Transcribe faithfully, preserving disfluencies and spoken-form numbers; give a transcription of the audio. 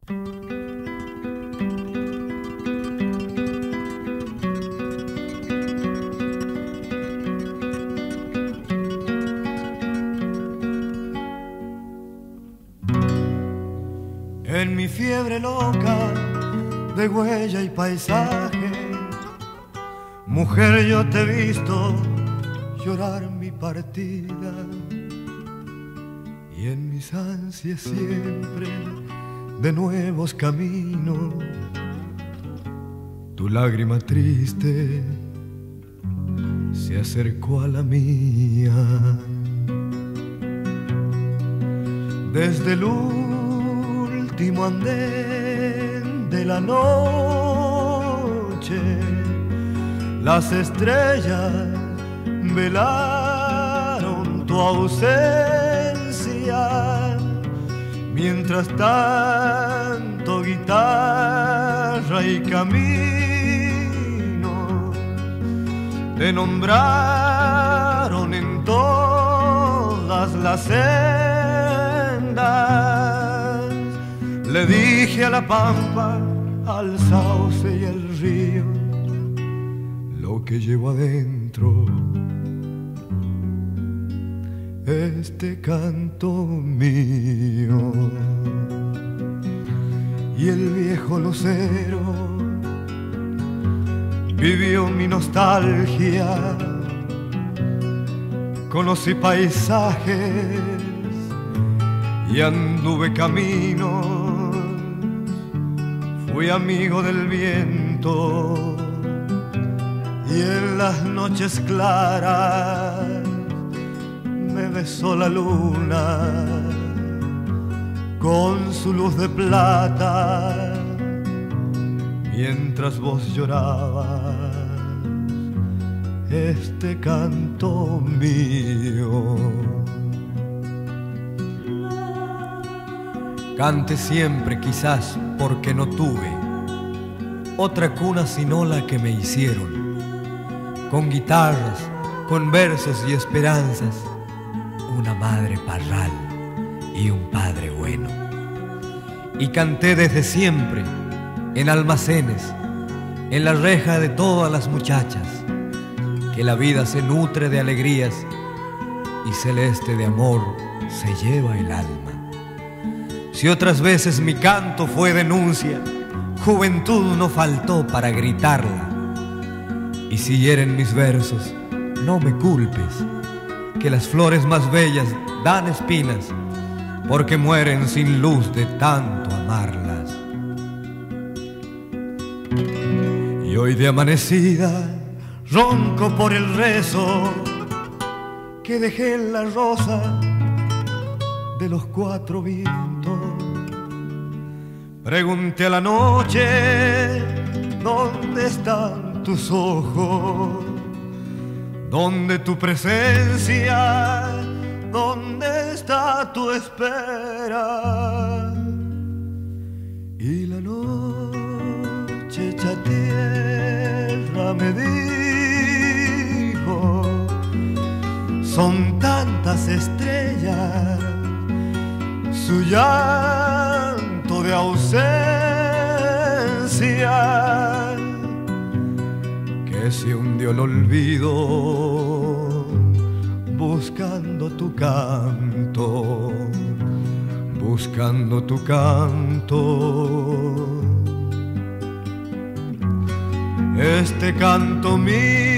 En mi fiebre loca de huella y paisaje, mujer, yo te he visto llorar mi partida, y en mis ansias siempre de nuevos caminos, tu lágrima triste se acercó a la mía. Desde el último andén de la noche, las estrellas velaron tu ausencia, mientras tanto guitarra y camino te nombraron en todas las sendas. Le dije a la pampa, al sauce y al río, lo que llevo adentro, este canto mío. Y el viejo lucero vivió mi nostalgia, conocí paisajes y anduve caminos, fui amigo del viento, y en las noches claras me besó la luna con su luz de plata, mientras vos llorabas este canto mío. Cante siempre, quizás porque no tuve otra cuna sino la que me hicieron, con guitarras, con versos y esperanzas, una madre parral y un padre bueno. Y canté desde siempre, en almacenes, en la reja de todas las muchachas, que la vida se nutre de alegrías y celeste de amor se lleva el alma. Si otras veces mi canto fue denuncia, juventud no faltó para gritarla. Y si hieren mis versos, no me culpes, que las flores más bellas dan espinas, porque mueren sin luz de tanto amarlas. Y hoy de amanecida ronco por el rezo que dejé en la rosa de los cuatro vientos. Pregunté a la noche, ¿dónde están tus ojos? ¿Dónde tu presencia? ¿Dónde está tu espera? Y la noche hecha tierra me dijo, son tantas estrellas, su llanto de ausencia, que se hundió el olvido buscando tu canto, buscando tu canto. Este canto mío